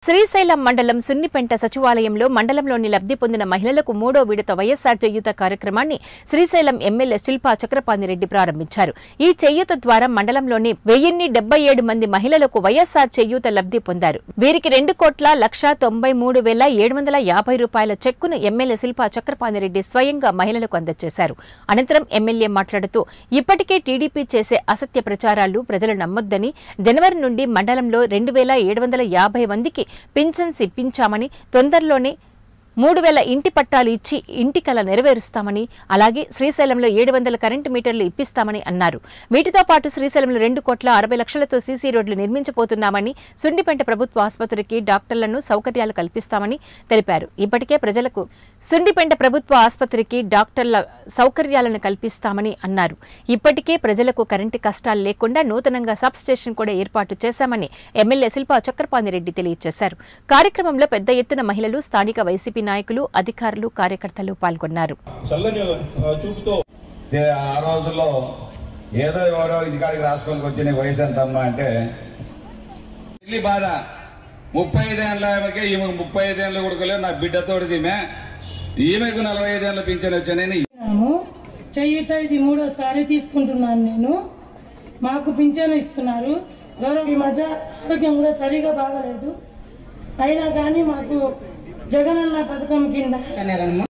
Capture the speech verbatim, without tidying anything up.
శ్రీశైలం మండలం సున్నిపెంట సచివాలయంలో మండలంలోని లబ్ధి పొందిన మహిళలకు మూడో విడత వైఎస్ఆర్ చేయూత కార్యక్రమాన్ని శ్రీశైలం ఎమ్మెల్యే శిల్పా చక్రపాణిరెడ్డి ప్రారంభించారు. ఈ చేయూత ద్వారా మండలంలోని వెయ్యిన్ని డెబ్బై ఏడు మంది మహిళలకు వైఎస్ఆర్ చేయూత లబ్ధి పొందారు. వీరికి రెండు కోట్ల లక్ష తొంభై మూడు వేల ఏడు వందల యాభై రూపాయల చెక్కును ఎమ్మెల్యే శిల్పా చక్రపాణిరెడ్డి స్వయంగా మహిళలకు అందజేశారు. అనంతరం ఎమ్మెల్యే మాట్లాడుతూ ఇప్పటికే టీడీపీ చేసే అసత్య ప్రచారాలు ప్రజలు నమ్మొద్దని, జనవరి నుండి మండలంలో రెండు వేల ఏడు వందల యాభై మందికి పింఛన్స్ ఇప్పించామని, తొందరలోనే మూడు వేల ఇంటి పట్టాలు ఇచ్చి ఇంటి కల నెరవేరుస్తామని, అలాగే శ్రీశైలంలో ఏడు వందల కరెంటు మీటర్లు ఇప్పిస్తామని అన్నారు. వీటితో పాటు శ్రీశైలంలో రెండు కోట్ల అరవై లక్షలతో సీసీ రోడ్లు నిర్మించబోతున్నామని, సున్నిపెంట ప్రభుత్వ ఆసుపత్రికి డాక్టర్లను సౌకర్యాలు కల్పిస్తామని తెలిపారు. ఇప్పటికే ప్రజలకు సున్నిపెంట ప్రభుత్వ ఆసుపత్రికి డాక్టర్ల సౌకర్యాలను కల్పిస్తామని అన్నారు. ఇప్పటికే ప్రజలకు కరెంటు కష్టాలు లేకుండా నూతనంగా సబ్ స్టేషన్ కూడా ఏర్పాటు చేశామని ఎమ్మెల్యే శిల్పా చక్రపాణిరెడ్డి తెలియజేశారు. కార్యక్రమంలో పెద్ద ఎత్తున మహిళలు, స్థానిక వైసీపీ నాయకులు, అధికారులు, కార్యకర్తలు పాల్గొన్నారు. ఆ రోజుల్లో ఏదో ఎవరో ఇంటికాడికి రాసుకోనికి వచ్చి నీ వయసు ఎంతమ్మా అంటే ఇల్లి బాధ. ముప్పై ఐదేళ్ళకే ఈమె ముప్పై ఐదేళ్ళు కొడుకులే నా బిడ్డతోటి ఈమె ఈమెకు నలభై ఐదేళ్ళ పింఛన్ వచ్చానని చేయూత ఇది మూడోసారి తీసుకుంటున్నాను నేను. మాకు పింఛన్ ఇస్తున్నారు. గౌరవ ఈ మధ్య ఆరోగ్యం కూడా సరిగా బాగలేదు. అయినా కానీ మాకు జగనన్న పథకం కింద